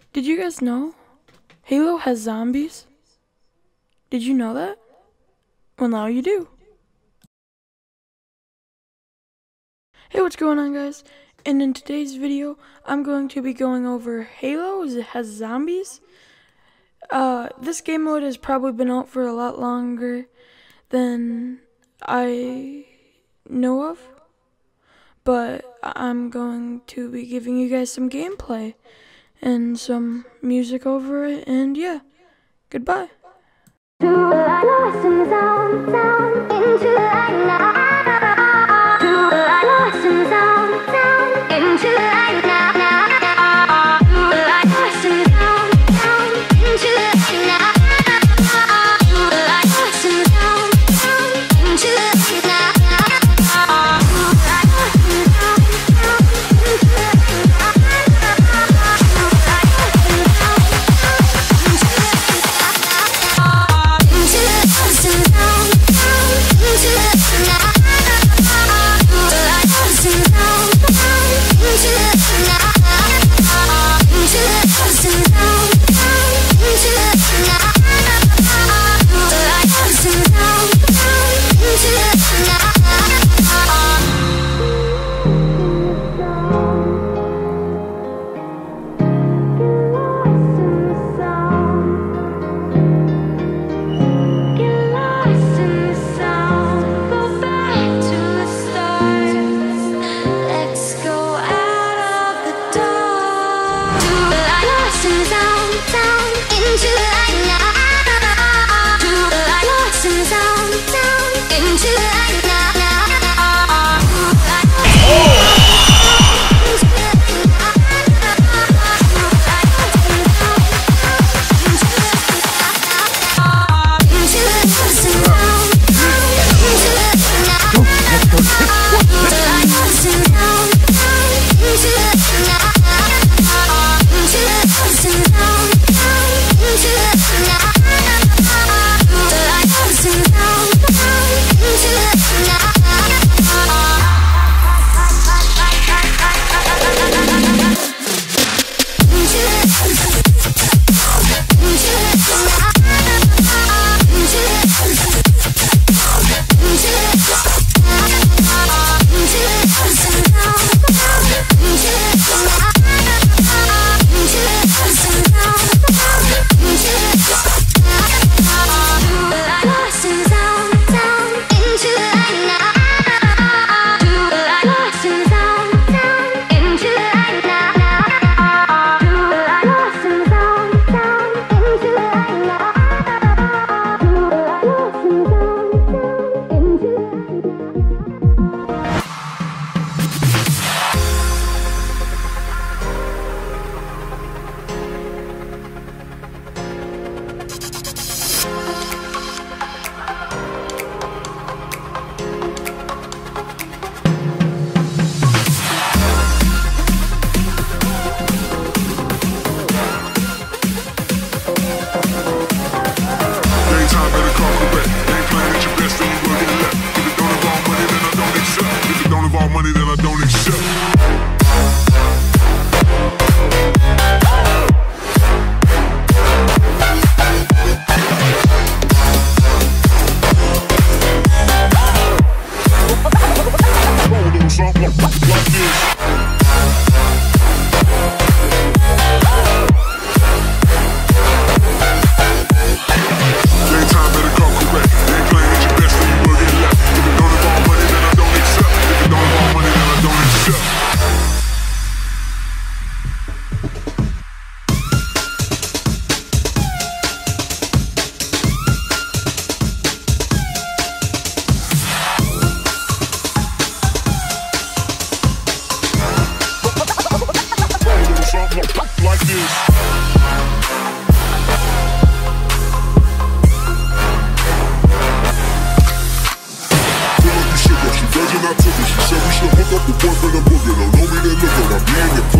Did you guys know Halo has zombies? Did you know that? Well, now you do. Hey, what's going on, guys? And in today's video, I'm going to be going over Halo as it has zombies. This game mode has probably been out for a lot longer than I know of, but I'm going to be giving you guys some gameplay and some music over it, and yeah, goodbye. Money that I don't accept. Like this. She said we should hook up the boyfriend and boogie. Don't know me, then look at her.